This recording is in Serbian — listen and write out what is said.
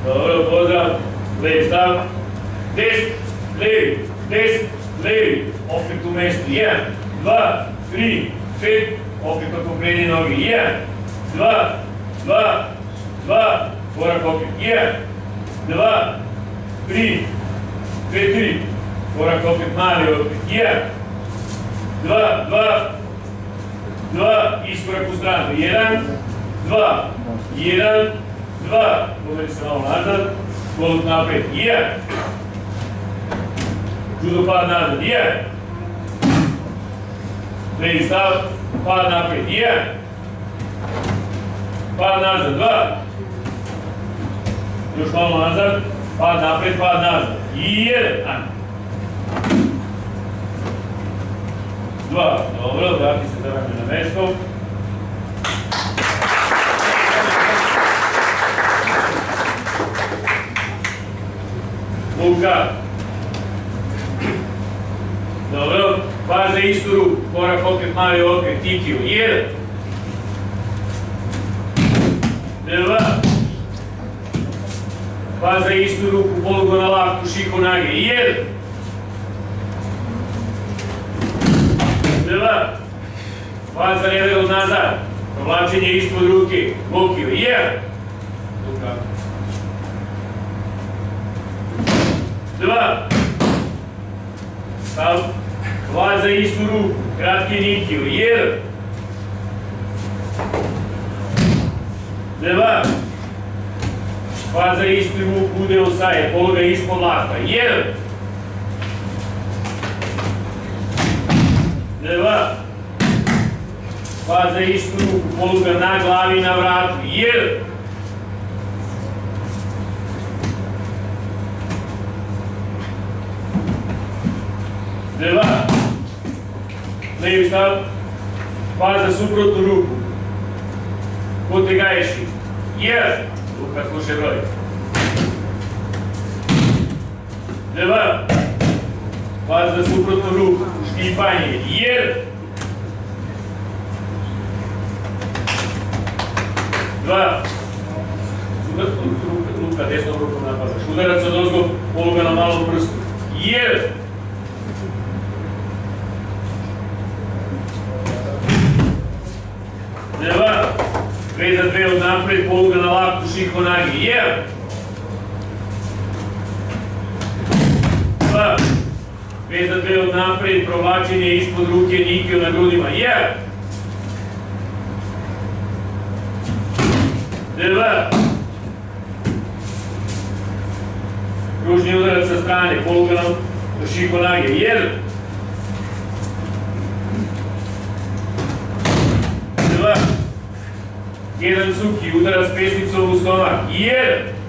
Dobro, pozdrav. Levi stav. Desni, levi, desni, levi. Opet u mestu. 1, 2, 3, 5. Opet oko prednje noge. 1, 2, 2, 2. Korak opet. 1, 2, 3, 4. Korak opet mali opet. 1, 2, 2, 2. Iskorak u stranu. 1, 2, 1, 2. Pomeri se malo nazad. Kolut napred. 1. Judo pad nazad. 1. Levi stav. Pad napred. 1. Pad nazad. 2. Još malo nazad. Pad napred, pad nazad. 1. 2. Dobro, vrati se zarame na mesto. Luka. Dobro, pad za istu ruku. Korak opet mali okret, tikiju. 1. 2. Pad za istu ruku, polugo na laktu, šiko nage. 1. 2. Pad za level od nazad. Provlačenje ispod ruke. Bokio. 1. Luka. 2. Stav. Pad za istu ruku. Kratki nikiju. 1. 2. Pad za istu ruku, ude osaje, poluga ispod lakta. 1. 2. Pad za istu ruku, poluga na glavi i na vratu. 1. 2. Levi stav. Pad za suprotnu ruku. Potegaješi. 1. Luka, slušaj broj. 2. Pad za suprotnu ruku. Štipanje. 1. 2. Luka, desnom rukom napazaš. Udarac od ozgo, poluga na malom prstu. 1. 2. 2 za 2 od napred, poluga na laktu, šiko nage. 1. 2. 2 za 2 od napred, provlačenje ispod ruke, nikio na grudima. 1. 2. Kružni udarac sa strane, poluga na šiko nage. 1. 2. Jedan suki, udarac pesnicom u stomak. 1.